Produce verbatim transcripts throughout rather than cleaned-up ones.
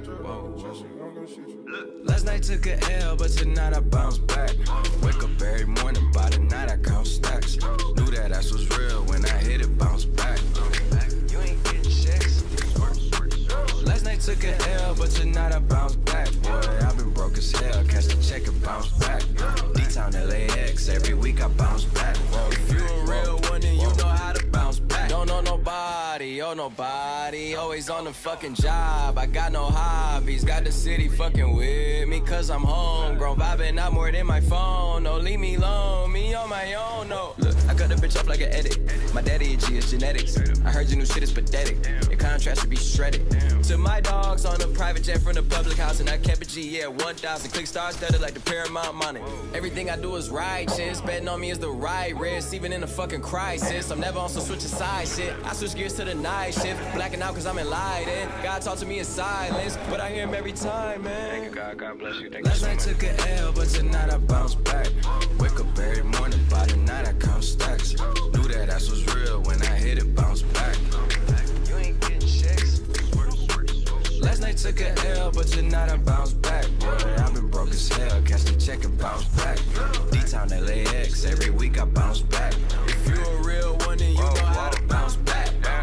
Last night took a L, but tonight I bounce back. Wake up every morning, by the night I count stacks. Knew that ass was real when I hit it, bounce back. You ain't getting checks. Last night took a L, but tonight I bounce back. Boy, I've been broke as hell, catch the check and bounce back. D-Town L A X, every week I bounce back. Whoa, if you a real one, then you know how to bounce back. Don't know nobody, oh nobody, always on the fucking job. I got no hobbies, got the city fucking with me, cause I'm homegrown, vibing out more than my phone. No, leave me alone, me on my own, no. Look, I cut the bitch off like an edit. My daddy a G, it's genetics. I heard your new shit is pathetic. Your contrast should be shredded. To my dogs on a private jet from the public house, and I kept a G, yeah, one thousand. Click stars studded like the Paramount money. Everything I do is righteous, betting on me is the right risk, even in a fucking crisis. I'm never on some switch side shit. I switch gears to the night shift, blacking out cause I'm enlightened. God talk to me in silence, but I hear him every time, man. Thank you, God, God bless you. Thank Last you so night much. Took a L, but tonight I bounce back. Wake up every morning, by the night I count stacks. Knew that ass was real when I hit it, bounce back. You ain't getting checks. Last night took a L, but tonight I bounce back. Boy, I've been broke as hell, catch the check and bounce back. D-Town L A X, every week I bounce back. If you a real one, then you know how to bounce back.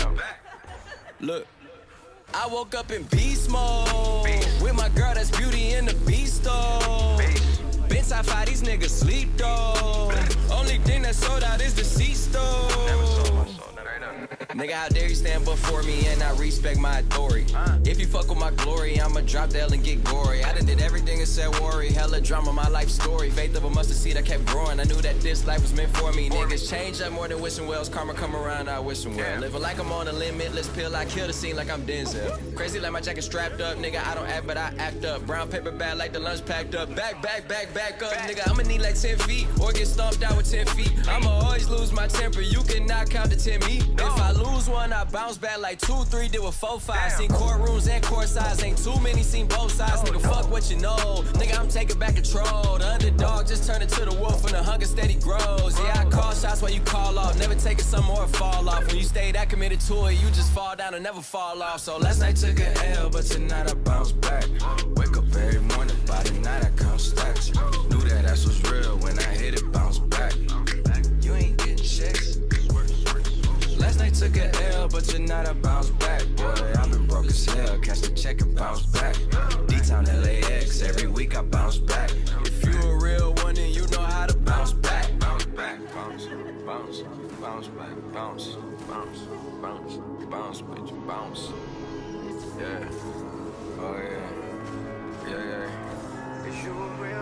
Look, I woke up in beast mode with my girl that's Beauty and the Beast though. Been top five, these niggas sleep though. Only thing that sold out is the C-store. Nigga, how dare you stand before me and I respect my authority. If you fuck with my glory, I'ma drop the L and get gory. I done did everything and said worry, hella drama, my life story. Faith of a mustard seed, I kept growing. I knew that this life was meant for me. Niggas change up more than wishing wells. Karma come around, I wish them well. Living like I'm on a limitless pill, I kill the scene like I'm Denzel. Crazy like my jacket strapped up, nigga, I don't act but I act up. Brown paper bag like the lunch packed up. Back, back, back, back up, nigga, I'ma need like ten feet or get stomped out with ten feet. I'ma always lose my temper, you cannot count to ten me. If I lose one, I bounce back like two, three, did with four, five. Seen courtrooms and court sides, ain't too many, seen both sides. Nigga, fuck what you know, nigga, I'm taking back control. The underdog just turned into the wolf and the hunger steady grows. Yeah, I call shots while you call off, never taking some more fall off. When you stay that committed to it, you just fall down and never fall off. So last night took a L, but tonight I bounce back. Wake up every morning, by the night I count stacks. Knew that ass was real when I hit it, bounce back. You ain't getting checks. Last night took a L, but tonight I bounce back. Boy, I've been broke as hell, catch the check and bounce back. D-Town L A X, every week I bounce back. If you a real one, then you know how to bounce back. Bounce back, bounce, bounce, bounce back, bounce, bounce, bounce, bounce, bitch, bounce. Yeah, oh yeah, yeah, yeah. If you a real